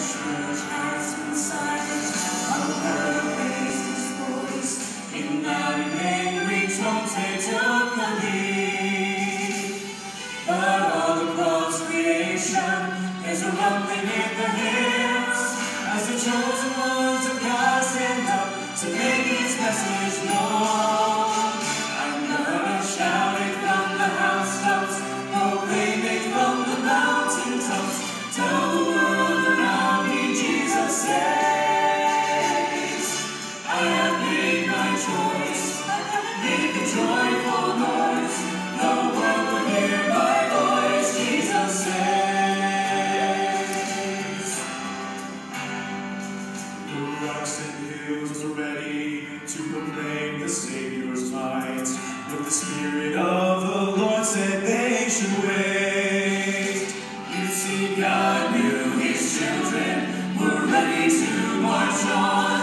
church has been silent. Unheard raised his voice in loud and angry tones. They took the lead. But all across creation, there's a rumbling in the hills as the chosen ones of God stand up to make His message known. I'm gonna shout it from the housetops, proclaim it from the mountaintops. Tell the world around me Jesus saves. I have made my choice, make a joyful noise. No one will hear my voice. Jesus saves. The rocks and hills are ready to proclaim the Savior's might. But the Spirit of the Lord said they should wait. You see, God knew His children were ready to march on.